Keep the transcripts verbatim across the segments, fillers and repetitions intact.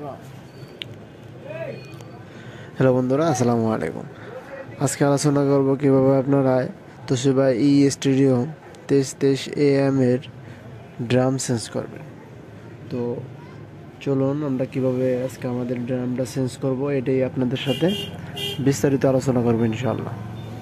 Hello বন্ধুরা, আসসালামু আলাইকুম। আজকে আলোচনা করব কিভাবে আপনারা তোশিবা ই স্টুডিও তেইশ তেইশ এ এম এর ড্রাম চেঞ্জ করবেন। তো চলুন আমরা কিভাবে আজকে আমাদের ড্রামটা চেঞ্জ করব এটাই আপনাদের সাথে বিস্তারিত আলোচনা করব ইনশাআল্লাহ।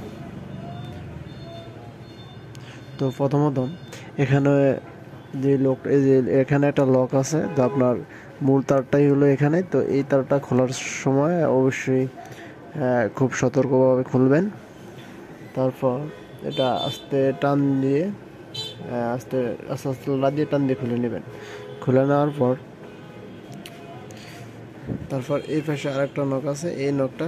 তো প্রথমত এখানে যে লক এই যে এখানে একটা লক আছে, তো আপনার মূল তারটাই হলো এখানে। তো এই তারটা খোলার সময় অবশ্যই খুব সতর্কভাবে খুলবেন। তারপর এটা আস্তে টান দিয়ে আস্তে আস্তে আস্তে লা দিয়ে টান দিয়ে খুলে নেবেন। খুলে নেওয়ার পর তারপর এই পাশে আরেকটা নখ আছে, এই নখটা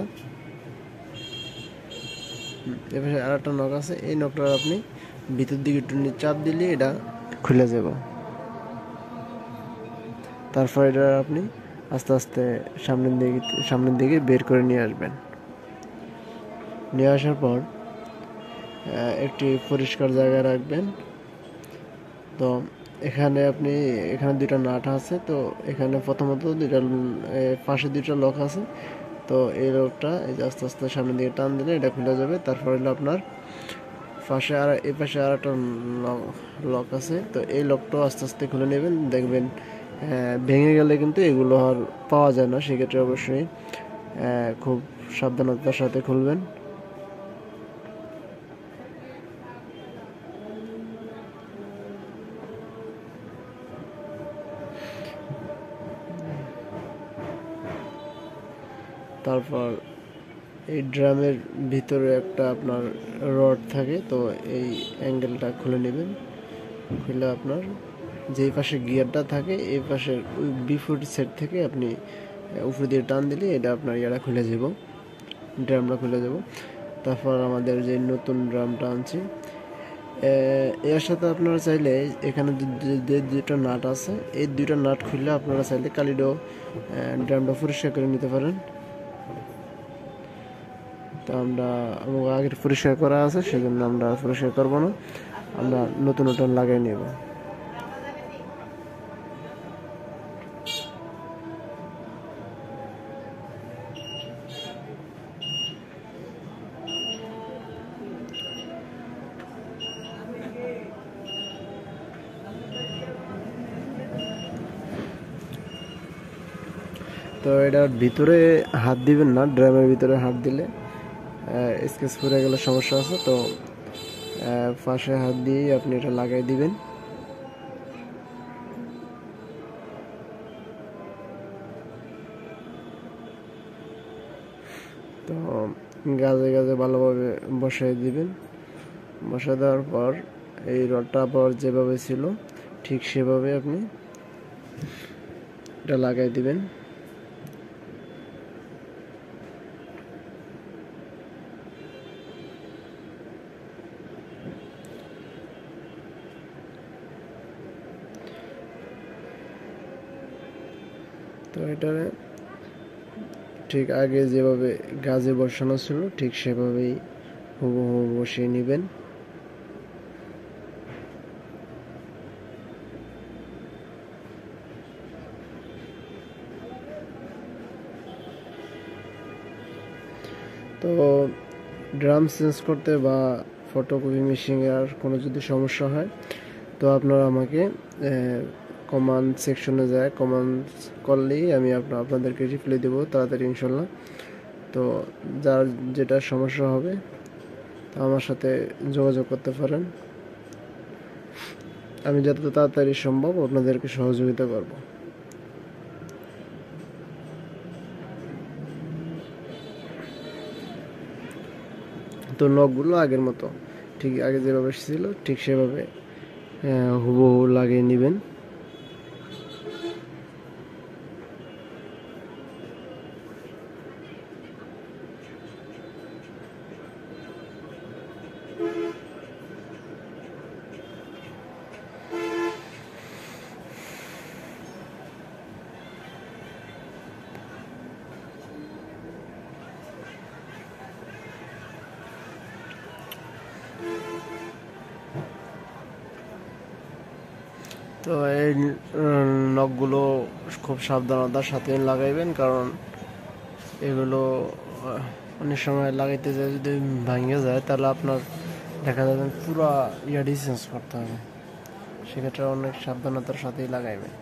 এই পাশে আরেকটা নখ আছে, এই নখটা আপনি ভিতর দিকে একটু চাপ দিলে এটা খুলে যাব। তারপর এটা আপনি আস্তে আস্তে সামনের দিকে সামনের দিকে বের করে নিয়ে আসবেন। নিয়ে আসার পর একটি পরিষ্কার জায়গায় রাখবেন। তো এখানে আপনি এখানে দুইটা নাট আছে, তো এখানে প্রথমত দুইটা পাশে দুইটা লক আছে। তো এই লকটা এই যে আস্তে আস্তে সামনের দিকে টান দিলে এটা খুলে যাবে। তারপর হলো আপনার পাশে আর এই পাশে আর একটা লক আছে, তো এই লকটাও আস্তে আস্তে খুলে নেবেন। দেখবেন ভেঙে গেলে কিন্তু এগুলো আর পাওয়া যায় না, সেক্ষেত্রে অবশ্যই খুব সাবধানতার সাথে খুলবেন। তারপর এই ড্রামের ভিতরে একটা আপনার রড থাকে, তো এই অ্যাঙ্গেলটা খুলে নেবেন। খুলে আপনার যেই পাশে গিয়ারটা থাকে এই পাশের ওই বিপরীত সাইড থেকে আপনি উপরে দিয়ে টান দিলে এটা আপনার ইয়াটা খুলে যাব, ড্রামটা খুলে যাব। তারপর আমাদের যে নতুন ড্রামটা আনছি এর সাথে আপনারা চাইলে এখানে যে দুটো নাট আছে, এই দুটো নাট খুললে আপনারা চাইলে কালিডো ড্রামটা পরিষ্কার করে নিতে পারেন। তো আমরা আগের পরিষ্কার করা আছে, সেজন্য আমরা পরিষ্কার করবো না, আমরা নতুন নতুন লাগাই নেব। তো এটার ভিতরে হাত দিবেন না, ড্রামের ভিতরে হাত দিলে স্কেচ পড়ে গেলে সমস্যা আছে। তো পাশে হাত দিয়ে আপনি এটা লাগাই দিবেন। তো গাজে গাজে ভালোভাবে বসাই দিবেন। বসা দেওয়ার পর এই রডটা আবার যেভাবে ছিল ঠিক সেভাবে আপনি এটা লাগাই দিবেন। তো এটা ঠিক আগে যেভাবে গাজে বসানো ছিল ঠিক সেভাবেই হুবহু বসিয়ে নেবেন। তো ড্রাম চেঞ্জ করতে বা ফটোকপি মেশিনের কোনো যদি সমস্যা হয় তো আপনারা আমাকে কমান্ড সেকশনে যায় কমান্ড করলেই আমি আপনাদেরকে রিপ্লাই দেবো তাড়াতাড়ি ইনশাল্লাহ। তো যার যেটা সমস্যা হবে তা আমার সাথে যোগাযোগ করতে পারেন, আমি যত তাড়াতাড়ি সম্ভব আপনাদেরকে সহযোগিতা করব। তো নখগুলো আগের মতো ঠিক আগে যেভাবে ছিল ঠিক সেভাবে হুবহু লাগিয়ে নেবেন। তো তো এই নখগুলো খুব সাবধানতার সাথে লাগাইবেন, কারণ এগুলো অনেক সময় লাগাইতে যায় যদি ভাঙে যায় তাহলে আপনার দেখা যাবে পুরো ইয়ারই চেঞ্জ করতে হবে, সেক্ষেত্রে অনেক সাবধানতার সাথেই লাগাইবেন।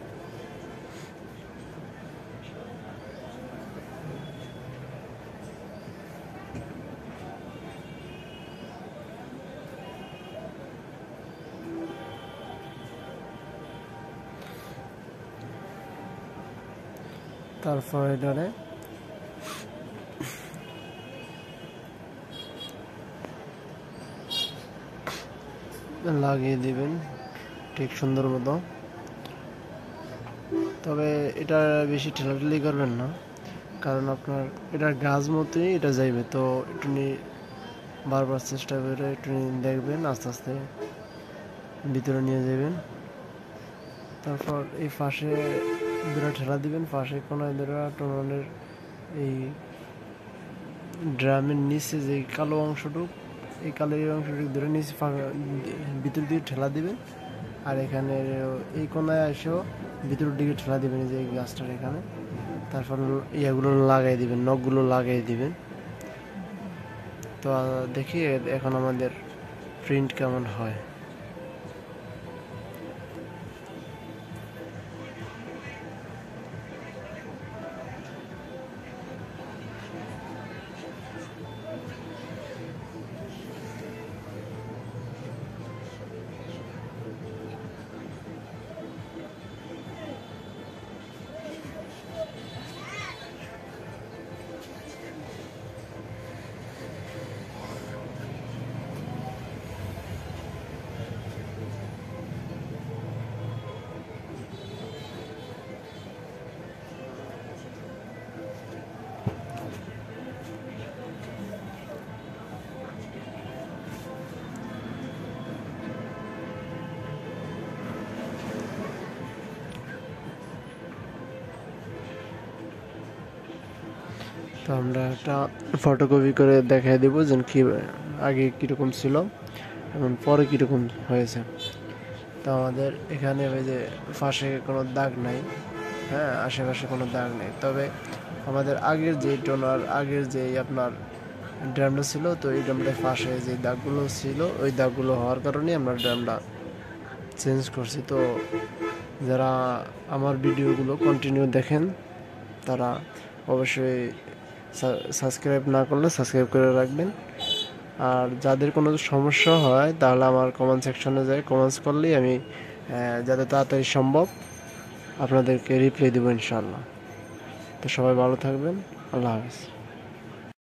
তারপর এটারে লাগিয়ে দিবেন ঠিক সুন্দর মতো। তবে এটা বেশি ঠেলাঠেলি করবেন না, কারণ আপনার এটা গাছ মতোই এটা যাইবে, তো একটু বারবার চেষ্টা করে একটু দেখবেন, আস্তে আস্তে ভিতরে নিয়ে যাবেন। তারপর এই পাশে দুটো ঠেলা দিবেন, পাশে কোনো দুটো টনের এই ড্রামের নিচে যে কালো অংশটুক, এই কালো অংশটুক ধরে নিচে ভিতর দিকে ঠেলা দিবেন, আর এখানে এই কোনায় এসেও ভিতরের দিকে ঠেলা দিবেন যে এই গাছটার এখানে। তারপর ইয়াগুলো লাগাই দিবেন, নখগুলো লাগাই দিবেন। তো দেখি এখন আমাদের প্রিন্ট কেমন হয়। তো আমরা একটা ফটোকপি করে দেখাই দেবো যে কি আগে কীরকম ছিল এবং পরে কীরকম হয়েছে। তো আমাদের এখানে ওই যে পাশে কোনো দাগ নাই, হ্যাঁ আশেপাশে কোনো দাগ নেই, তবে আমাদের আগের যে টোনার আগের যে আপনার ড্রামটা ছিল, তো এই ড্রামটার পাশে যে দাগগুলো ছিল ওই দাগগুলো হওয়ার কারণে আমরা ড্রামটা চেঞ্জ করছি। তো যারা আমার ভিডিওগুলো কন্টিনিউ দেখেন তারা অবশ্যই সাবস্ক্রাইব না করলে সাবস্ক্রাইব করে রাখবেন। আর যাদের কোনো সমস্যা হয় তাহলে আমার কমেন্ট সেকশনে যায় কমেন্টস করলেই আমি যাতে তাড়াতাড়ি সম্ভব আপনাদেরকে রিপ্লাই দেবো ইনশাআল্লাহ। তো সবাই ভালো থাকবেন, আল্লাহ হাফেজ।